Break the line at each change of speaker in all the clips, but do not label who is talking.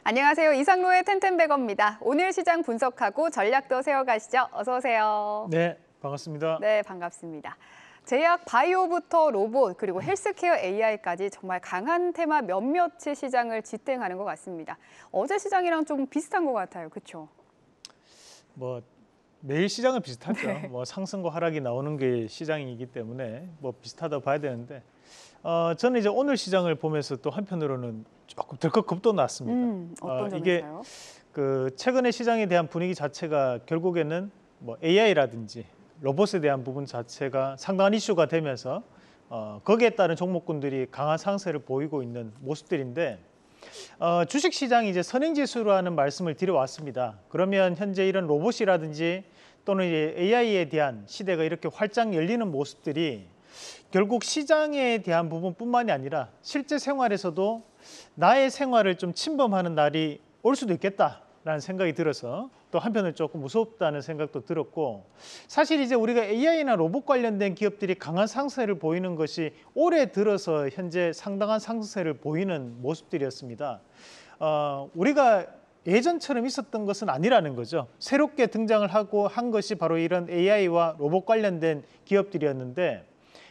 안녕하세요. 이상로의 텐텐베거입니다. 오늘 시장 분석하고 전략도 세워가시죠. 어서 오세요.
네, 반갑습니다.
네, 반갑습니다. 제약, 바이오부터 로봇, 그리고 헬스케어 AI까지 정말 강한 테마 몇몇이 시장을 지탱하는 것 같습니다. 어제 시장이랑 좀 비슷한 것 같아요. 그렇죠?
매일 시장은 비슷하죠.
네.
상승과 하락이 나오는 게 시장이기 때문에 비슷하다고 봐야 되는데 저는 이제 오늘 시장을 보면서 또 한편으로는 조금 덜컥 겁도 났습니다.
어떤
이게
점에서요?
최근의 시장에 대한 분위기 자체가 결국에는 AI라든지 로봇에 대한 부분 자체가 상당한 이슈가 되면서 거기에 따른 종목군들이 강한 상승세를 보이고 있는 모습들인데 주식시장이 이제 선행지수라는 말씀을 드려왔습니다. 그러면 현재 이런 로봇이라든지 또는 이제 AI에 대한 시대가 이렇게 활짝 열리는 모습들이 결국 시장에 대한 부분뿐만이 아니라 실제 생활에서도 나의 생활을 좀 침범하는 날이 올 수도 있겠다라는 생각이 들어서 또 한편은 조금 무섭다는 생각도 들었고, 사실 이제 우리가 AI나 로봇 관련된 기업들이 강한 상승세를 보이는 것이 올해 들어서 현재 상당한 상승세를 보이는 모습들이었습니다. 우리가 예전처럼 있었던 것은 아니라는 거죠. 새롭게 등장을 하고 한 것이 바로 이런 AI와 로봇 관련된 기업들이었는데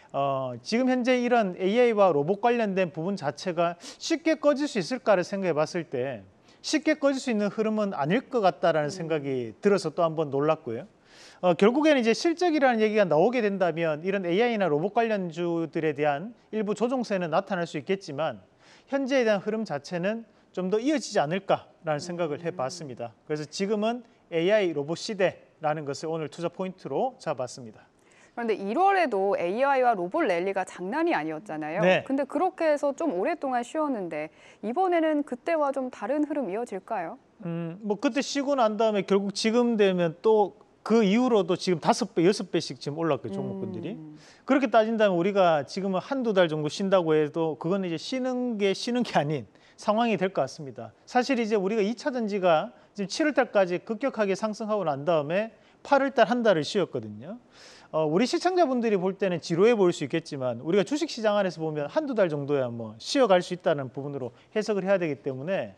지금 현재 이런 AI와 로봇 관련된 부분 자체가 쉽게 꺼질 수 있을까를 생각해 봤을 때 쉽게 꺼질 수 있는 흐름은 아닐 것 같다라는 생각이 들어서 또 한번 놀랐고요. 결국에는 이제 실적이라는 얘기가 나오게 된다면 이런 AI나 로봇 관련주들에 대한 일부 조정세는 나타날 수 있겠지만 현재에 대한 흐름 자체는 좀 더 이어지지 않을까라는 생각을 해봤습니다. 그래서 지금은 AI 로봇 시대라는 것을 오늘 투자 포인트로 잡았습니다.
그런데 1월에도 AI와 로봇 랠리가 장난이 아니었잖아요.
네.
근데 그렇게 해서 좀 오랫동안 쉬었는데 이번에는 그때와 좀 다른 흐름 이어질까요?
그때 쉬고 난 다음에 결국 지금 되면 또 그 이후로도 지금 5배, 6배씩 지금 올랐고요, 종목군들이. 그렇게 따진다면 우리가 지금은 한두 달 정도 쉰다고 해도 그건 이제 쉬는 게 아닌 상황이 될 것 같습니다. 사실 이제 우리가 2차 전지가 지금 7월 달까지 급격하게 상승하고 난 다음에 8월 달 한 달을 쉬었거든요. 우리 시청자분들이 볼 때는 지루해 보일 수 있겠지만 우리가 주식시장 안에서 보면 한두 달 정도야 쉬어갈 수 있다는 부분으로 해석을 해야 되기 때문에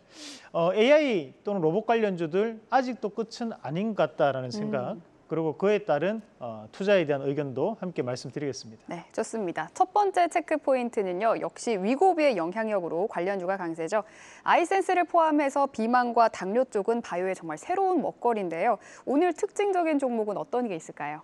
AI 또는 로봇 관련주들 아직도 끝은 아닌 것 같다라는 생각, 그리고 그에 따른 투자에 대한 의견도 함께 말씀드리겠습니다.
네, 좋습니다. 첫 번째 체크 포인트는요. 역시 위고비의 영향력으로 관련주가 강세죠. 아이센스를 포함해서 비만과 당뇨 쪽은 바이오의 정말 새로운 먹거리인데요. 오늘 특징적인 종목은 어떤 게 있을까요?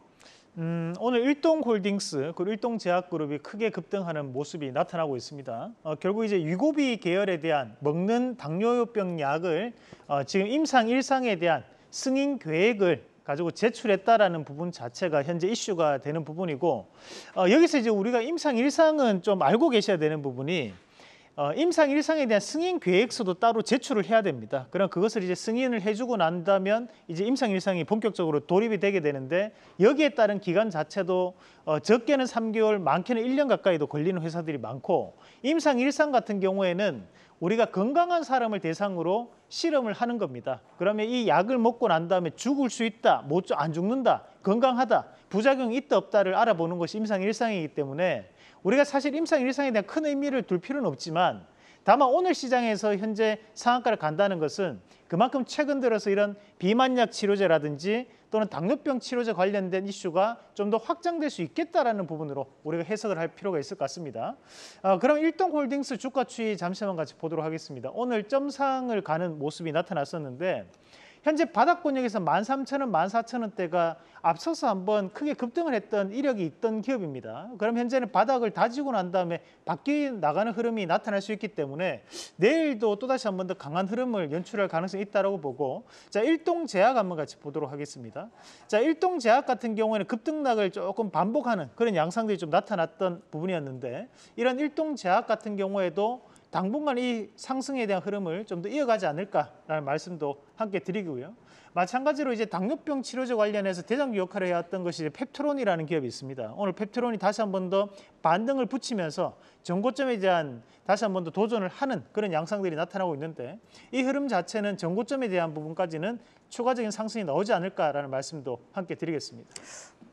오늘 일동홀딩스 그리고 일동제약그룹이 크게 급등하는 모습이 나타나고 있습니다. 결국 이제 위고비 계열에 대한 먹는 당뇨병 약을 지금 임상 1상에 대한 승인 계획을 가지고 제출했다라는 부분 자체가 현재 이슈가 되는 부분이고, 여기서 이제 우리가 임상 1상은 좀 알고 계셔야 되는 부분이 임상 1상에 대한 승인 계획서도 따로 제출을 해야 됩니다. 그럼 그것을 이제 승인을 해주고 난다면 이제 임상 1상이 본격적으로 돌입이 되게 되는데, 여기에 따른 기간 자체도 적게는 3개월, 많게는 1년 가까이도 걸리는 회사들이 많고, 임상 1상 같은 경우에는 우리가 건강한 사람을 대상으로 실험을 하는 겁니다. 그러면 이 약을 먹고 난 다음에 죽을 수 있다, 안 죽는다, 건강하다, 부작용이 있다 없다를 알아보는 것이 임상 1상이기 때문에 우리가 사실 임상 1상에 대한 큰 의미를 둘 필요는 없지만, 다만 오늘 시장에서 현재 상한가를 간다는 것은 그만큼 최근 들어서 이런 비만약 치료제라든지 또는 당뇨병 치료제 관련된 이슈가 좀 더 확장될 수 있겠다라는 부분으로 우리가 해석을 할 필요가 있을 것 같습니다. 그럼 일동홀딩스 주가 추이 잠시만 같이 보도록 하겠습니다. 오늘 점상을 가는 모습이 나타났었는데 현재 바닥권역에서 13,000원, 14,000원대가 앞서서 한번 크게 급등을 했던 이력이 있던 기업입니다. 그럼 현재는 바닥을 다지고 난 다음에 바뀌어 나가는 흐름이 나타날 수 있기 때문에 내일도 또다시 한번 더 강한 흐름을 연출할 가능성이 있다고 보고, 자, 일동제약 한번 같이 보도록 하겠습니다. 자, 일동제약 같은 경우에는 급등락을 조금 반복하는 그런 양상들이 좀 나타났던 부분이었는데, 이런 일동제약 같은 경우에도 당분간 이 상승에 대한 흐름을 좀 더 이어가지 않을까라는 말씀도 함께 드리고요. 마찬가지로 이제 당뇨병 치료제 관련해서 대장주 역할을 해왔던 것이 펩트론이라는 기업이 있습니다. 오늘 펩트론이 다시 한번 더 반등을 붙이면서 전고점에 대한 다시 한번 더 도전을 하는 그런 양상들이 나타나고 있는데, 이 흐름 자체는 전고점에 대한 부분까지는 추가적인 상승이 나오지 않을까라는 말씀도 함께 드리겠습니다.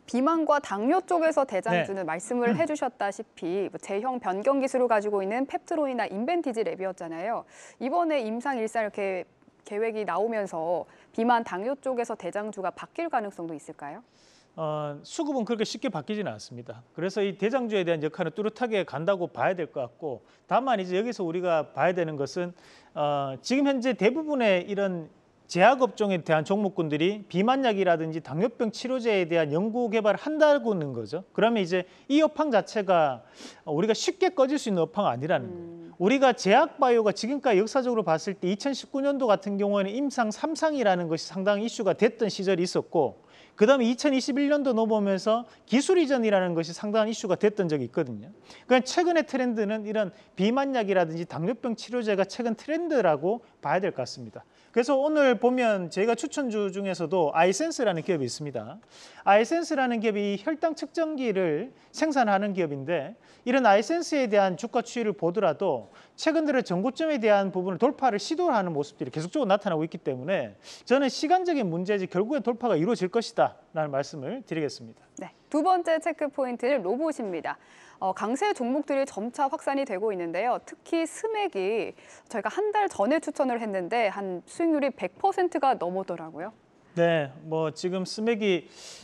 비만과 당뇨 쪽에서 대장주는
네.
말씀을 해주셨다시피 제형 변경 기술을 가지고 있는 펩트론이나 인벤티지 랩이었잖아요. 이번에 임상1사 이렇게 계획이 나오면서 비만 당뇨 쪽에서 대장주가 바뀔 가능성도 있을까요?
수급은 그렇게 쉽게 바뀌지는 않습니다. 그래서 이 대장주에 대한 역할은 뚜렷하게 간다고 봐야 될 것 같고, 다만 이제 여기서 우리가 봐야 되는 것은 지금 현재 대부분의 이런 제약업종에 대한 종목군들이 비만약이라든지 당뇨병 치료제에 대한 연구 개발을 한다고는 거죠. 그러면 이제 이 업황 자체가 우리가 쉽게 꺼질 수 있는 업황은 아니라는 거예요. 우리가 제약바이오가 지금까지 역사적으로 봤을 때 2019년도 같은 경우에는 임상 3상이라는 것이 상당히 이슈가 됐던 시절이 있었고, 그다음에 2021년도 넘어오면서 기술 이전이라는 것이 상당한 이슈가 됐던 적이 있거든요. 그러니까 최근의 트렌드는 이런 비만약이라든지 당뇨병 치료제가 최근 트렌드라고 봐야 될 것 같습니다. 그래서 오늘 보면 저희가 추천주 중에서도 아이센스라는 기업이 있습니다. 아이센스라는 기업이 혈당 측정기를 생산하는 기업인데, 이런 아이센스에 대한 주가 추이를 보더라도 최근 들어 전고점에 대한 부분을 돌파를 시도하는 모습들이 계속적으로 나타나고 있기 때문에 저는 시간적인 문제지 결국엔 돌파가 이루어질 것이다 라는 말씀을 드리겠습니다.
네, 두 번째 체크 포인트는 로봇입니다. 강세 종목들이 점차 확산이 되고 있는데요. 특히 스맥이 저희가 한 달 전에 추천을 했는데 한 수익률이 100%가 넘어더라고요.
네, 뭐 지금 스맥이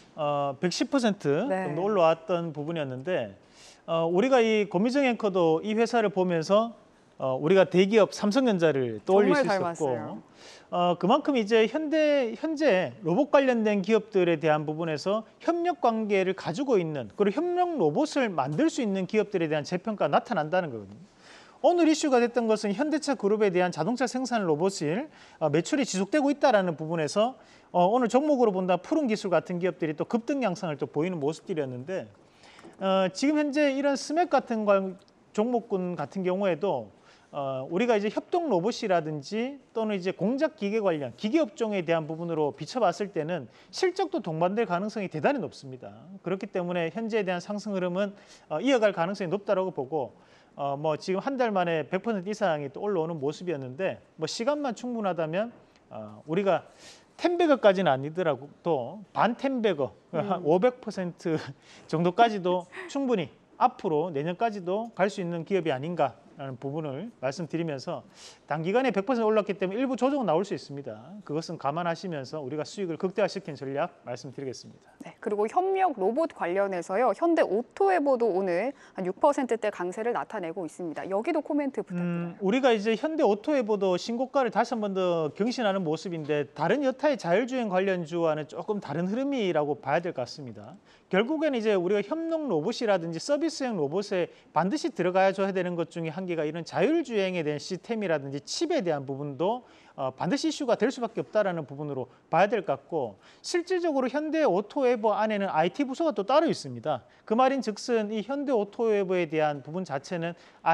110%
네.
정도 올라왔던 부분이었는데, 우리가 이 고미정 앵커도 이 회사를 보면서 우리가 대기업 삼성전자를 떠올릴 수
정말
있었고,
닮았어요.
그만큼 이제 현재 로봇 관련된 기업들에 대한 부분에서 협력 관계를 가지고 있는, 그리고 협력 로봇을 만들 수 있는 기업들에 대한 재평가가 나타난다는 거거든요. 오늘 이슈가 됐던 것은 현대차 그룹에 대한 자동차 생산 로봇을 매출이 지속되고 있다는 부분에서 오늘 종목으로 본다 푸른 기술 같은 기업들이 또 급등 양상을 또 보이는 모습들이었는데, 지금 현재 이런 스맥 같은 종목군 같은 경우에도 우리가 이제 협동 로봇이라든지 또는 이제 공작 기계 관련 기계 업종에 대한 부분으로 비춰봤을 때는 실적도 동반될 가능성이 대단히 높습니다. 그렇기 때문에 현재에 대한 상승 흐름은 이어갈 가능성이 높다라고 보고, 뭐 지금 한 달 만에 100% 이상이 또 올라오는 모습이었는데, 뭐 시간만 충분하다면 우리가 10배거까지는 아니더라도 또 반 10배거, 한 500% 정도까지도 충분히 앞으로 내년까지도 갈 수 있는 기업이 아닌가라는 부분을 말씀드리면서, 단기간에 100% 올랐기 때문에 일부 조정은 나올 수 있습니다. 그것은 감안하시면서 우리가 수익을 극대화시킨 전략 말씀드리겠습니다.
네, 그리고 협력 로봇 관련해서요. 현대 오토에버도 오늘 한 6%대 강세를 나타내고 있습니다. 여기도 코멘트 부탁드려요.
우리가 이제 현대 오토에버도 신고가를 다시 한 번 더 경신하는 모습인데, 다른 여타의 자율주행 관련주와는 조금 다른 흐름이라고 봐야 될 것 같습니다. 결국에는 이제 우리가 협력 로봇이라든지 서비스형 로봇에 반드시 들어가야 줘야 되는 것 중에 한 개가 이런 자율주행에 대한 시스템이라든지 칩에 대한 부분도 반드시 이슈가 될 수밖에 없다라는 부분으로 봐야 될 것 같고, 실질적으로 현대 오토에버 안에는 IT 부서가 또 따로 있습니다. 그 말인즉슨 이 현대 오토에버에 대한 부분 자체는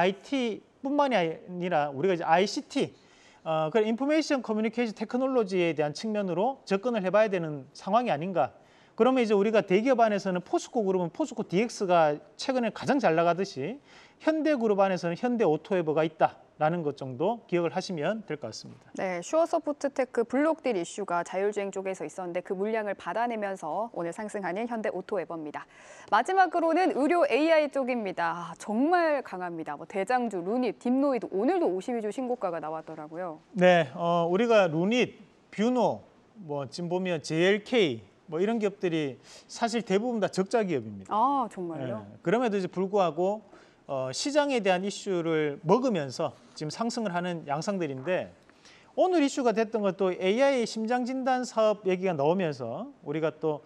IT뿐만이 아니라 우리가 이제 ICT, 그 인포메이션 커뮤니케이션 테크놀로지에 대한 측면으로 접근을 해봐야 되는 상황이 아닌가. 그러면 이제 우리가 대기업 안에서는 포스코 그룹은 포스코 DX가 최근에 가장 잘 나가듯이 현대그룹 안에서는 현대 오토에버가 있다라는 것 정도 기억을 하시면 될 것 같습니다.
네, 슈어서포트테크 블록딜 이슈가 자율주행 쪽에서 있었는데 그 물량을 받아내면서 오늘 상승하는 현대 오토에버입니다. 마지막으로는 의료 AI 쪽입니다. 정말 강합니다. 뭐 대장주, 루닛, 딥노이드 오늘도 52주 신고가가 나왔더라고요.
네, 우리가 루닛, 뷰노, 뭐 지금 보면 JLK 뭐 이런 기업들이 사실 대부분 다 적자 기업입니다.
아, 정말요?
네, 그럼에도 이제 불구하고 시장에 대한 이슈를 먹으면서 지금 상승을 하는 양상들인데, 오늘 이슈가 됐던 것도 AI 심장 진단 사업 얘기가 나오면서 우리가 또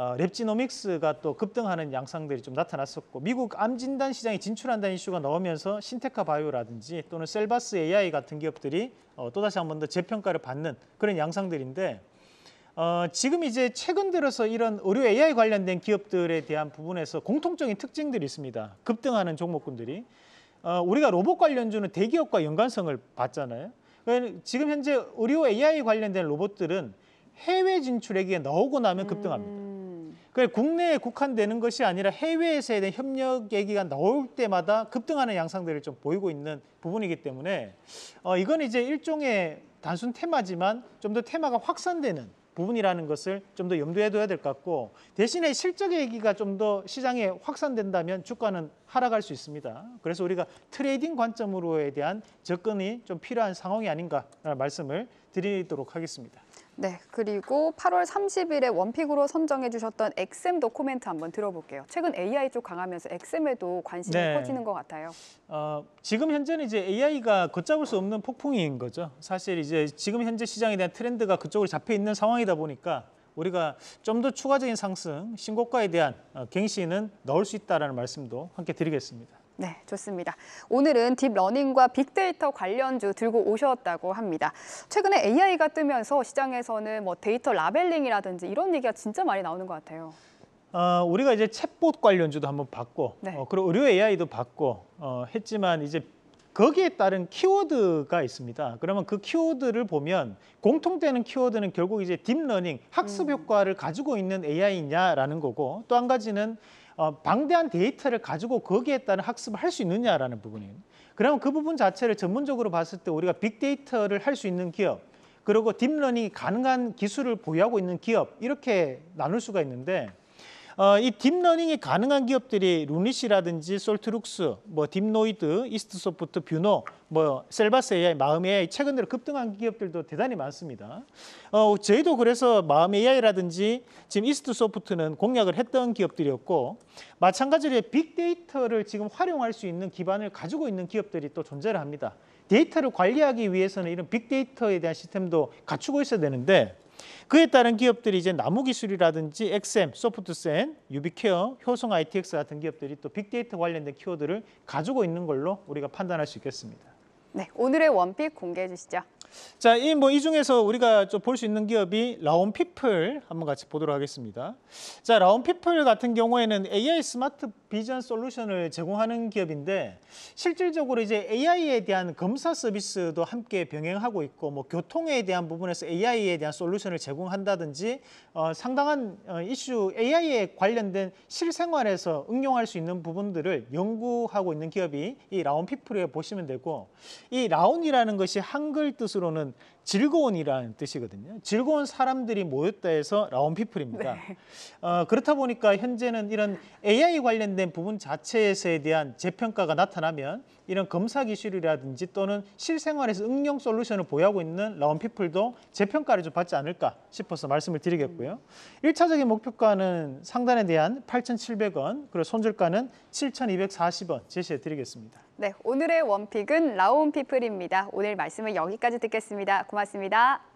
랩지노믹스가 또 급등하는 양상들이 좀 나타났었고, 미국 암 진단 시장에 진출한다는 이슈가 나오면서 신테카 바이오라든지 또는 셀바스 AI 같은 기업들이 또다시 한 번 더 재평가를 받는 그런 양상들인데, 지금 이제 최근 들어서 이런 의료 AI 관련된 기업들에 대한 부분에서 공통적인 특징들이 있습니다. 급등하는 종목군들이. 우리가 로봇 관련주는 대기업과 연관성을 봤잖아요. 지금 현재 의료 AI 관련된 로봇들은 해외 진출액이 나오고 나면 급등합니다. 그러니까 국내에 국한되는 것이 아니라 해외에서에 대한 협력 얘기가 나올 때마다 급등하는 양상들을 좀 보이고 있는 부분이기 때문에 이건 이제 일종의 단순 테마지만 좀 더 테마가 확산되는 부분이라는 것을 좀 더 염두에 둬야 될 것 같고, 대신에 실적의 얘기가 좀 더 시장에 확산된다면 주가는 하락할 수 있습니다. 그래서 우리가 트레이딩 관점으로에 대한 접근이 좀 필요한 상황이 아닌가라는 말씀을 드리도록 하겠습니다.
네, 그리고 8월 30일에 원픽으로 선정해 주셨던 엑셈도 코멘트 한번 들어볼게요. 최근 AI 쪽 강하면서 엑셈에도 관심이
네.
커지는 것 같아요.
지금 현재는 이제 AI가 걷잡을 수 없는 폭풍인 거죠. 사실 이제 지금 현재 시장에 대한 트렌드가 그쪽으로 잡혀 있는 상황이다 보니까 우리가 좀 더 추가적인 상승, 신고가에 대한 갱신은 넣을 수 있다라는 말씀도 함께 드리겠습니다.
네, 좋습니다. 오늘은 딥러닝과 빅데이터 관련주 들고 오셨다고 합니다. 최근에 AI가 뜨면서 시장에서는 뭐 데이터 라벨링이라든지 이런 얘기가 진짜 많이 나오는 것 같아요.
우리가 이제 챗봇 관련주도 한번 봤고,
네.
그리고 의료 AI도 봤고 했지만 이제 거기에 따른 키워드가 있습니다. 그러면 그 키워드를 보면 공통되는 키워드는 결국 이제 딥러닝, 학습 효과를 가지고 있는 AI냐라는 거고, 또 한 가지는 방대한 데이터를 가지고 거기에 따른 학습을 할 수 있느냐라는 부분이에요. 그러면 그 부분 자체를 전문적으로 봤을 때 우리가 빅데이터를 할 수 있는 기업, 그리고 딥러닝이 가능한 기술을 보유하고 있는 기업, 이렇게 나눌 수가 있는데, 이 딥러닝이 가능한 기업들이 루닛이라든지 솔트룩스, 뭐 딥노이드, 이스트소프트, 뷰노, 뭐 셀바스 AI, 마음 AI 최근 들어 급등한 기업들도 대단히 많습니다. 저희도 그래서 마음 AI라든지 지금 이스트소프트는 공략을 했던 기업들이었고, 마찬가지로 빅데이터를 지금 활용할 수 있는 기반을 가지고 있는 기업들이 또 존재를 합니다. 데이터를 관리하기 위해서는 이런 빅데이터에 대한 시스템도 갖추고 있어야 되는데, 그에 따른 기업들이 이제 나무기술이라든지 엑셈, 소프트센, 유비케어, 효성 ITX 같은 기업들이 또 빅데이터 관련된 키워드를 가지고 있는 걸로 우리가 판단할 수 있겠습니다.
네, 오늘의 원픽 공개해 주시죠.
자, 이 중에서 우리가 좀 볼 수 있는 기업이 라온피플 한번 같이 보도록 하겠습니다. 자, 라온피플 같은 경우에는 AI 스마트 비전 솔루션을 제공하는 기업인데, 실질적으로 이제 AI에 대한 검사 서비스도 함께 병행하고 있고, 뭐 교통에 대한 부분에서 AI에 대한 솔루션을 제공한다든지 상당한 이슈 AI에 관련된 실생활에서 응용할 수 있는 부분들을 연구하고 있는 기업이 이 라온피플에 보시면 되고, 이 라온이라는 것이 한글 뜻으로는 즐거운이라는 뜻이거든요. 즐거운 사람들이 모였다 해서 라온피플입니다.
네.
그렇다 보니까 현재는 이런 AI 관련된 부분 자체에 대한 재평가가 나타나면 이런 검사 기술이라든지 또는 실생활에서 응용 솔루션을 보유하고 있는 라온피플도 재평가를 좀 받지 않을까 싶어서 말씀을 드리겠고요. 1차적인 목표가는 상단에 대한 8,700원, 그리고 손절가는 7,240원 제시해 드리겠습니다.
네, 오늘의 원픽은 라온피플입니다. 오늘 말씀을 여기까지 듣겠습니다. 고맙습니다.